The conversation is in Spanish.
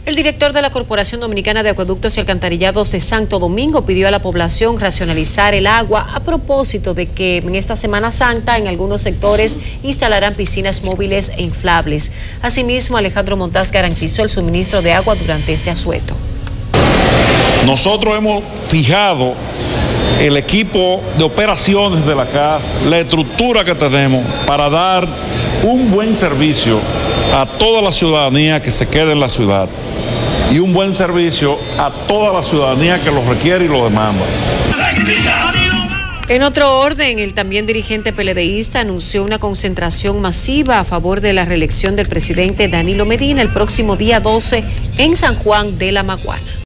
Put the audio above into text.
El director de la Corporación Dominicana de Acueductos y Alcantarillados de Santo Domingo pidió a la población racionalizar el agua a propósito de que en esta Semana Santa en algunos sectores instalarán piscinas móviles e inflables. Asimismo, Alejandro Montaz garantizó el suministro de agua durante este asueto. Nosotros hemos fijado el equipo de operaciones de la casa, la estructura que tenemos para dar un buen servicio a toda la ciudadanía que se quede en la ciudad y un buen servicio a toda la ciudadanía que lo requiere y lo demanda. En otro orden, el también dirigente PLDista anunció una concentración masiva a favor de la reelección del presidente Danilo Medina el próximo día 12 en San Juan de la Maguana.